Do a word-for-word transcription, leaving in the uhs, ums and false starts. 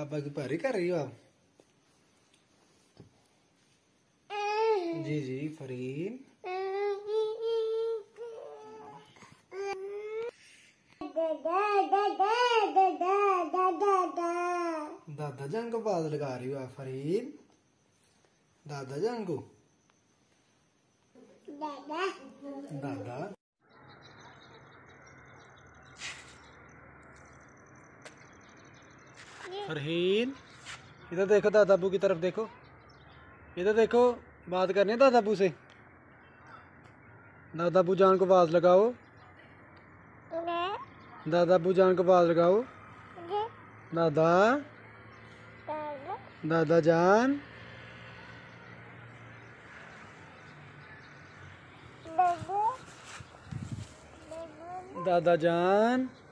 पापा की परी कर रही हो आप? जी जी फरीन। दादा जान को बात लगा रही हो आप फरीन? दादा जान को? दादा दादा फरहीन, इधर देखो, दादा अबू की तरफ देखो, इधर देखो, बात करनी है दादा अबू से। दादा अबू जान को आवाज लगाओ, दादा अबू जान को आवाज लगाओ। दादा दादा जान, दादा जान।